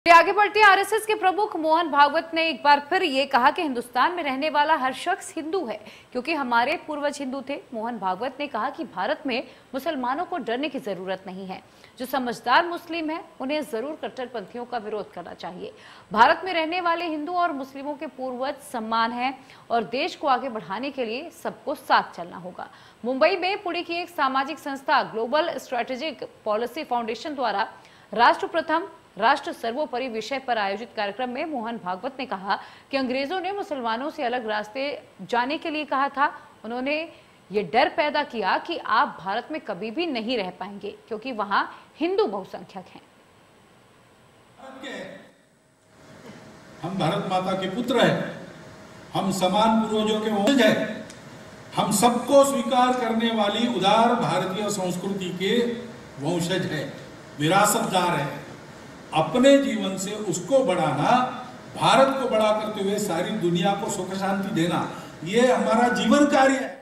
आगे बढ़ते आरएसएस के प्रमुख मोहन भागवत ने एक बार फिर ये कहा कि हिंदुस्तान में रहने वाला हर शख्स हिंदू है क्योंकि हमारे पूर्वज हिंदू थे। मोहन भागवत ने कहा कि भारत में मुसलमानों को डरने की जरूरत नहीं है। जो समझदार मुस्लिम है उन्हें जरूर कट्टरपंथियों का विरोध करना चाहिए। भारत में रहने वाले हिंदू और मुस्लिमों के पूर्वज समान हैं और देश को आगे बढ़ाने के लिए सबको साथ चलना होगा। मुंबई में पुणे की एक सामाजिक संस्था ग्लोबल स्ट्रेटेजिक पॉलिसी फाउंडेशन द्वारा राष्ट्र प्रथम राष्ट्र सर्वोपरि विषय पर आयोजित कार्यक्रम में मोहन भागवत ने कहा कि अंग्रेजों ने मुसलमानों से अलग रास्ते जाने के लिए कहा था। उन्होंने ये डर पैदा किया कि आप भारत में कभी भी नहीं रह पाएंगे क्योंकि वहां हिंदू बहुसंख्यक हैं। हम भारत माता के पुत्र हैं, हम समान पूर्वजों के वंशज हैं, हम सबको स्वीकार करने वाली उदार भारतीय संस्कृति के वंशज हैं, विरासतदार हैं। अपने जीवन से उसको बढ़ाना, भारत को बड़ा करते हुए सारी दुनिया को सुख शांति देना, ये हमारा जीवन कार्य है।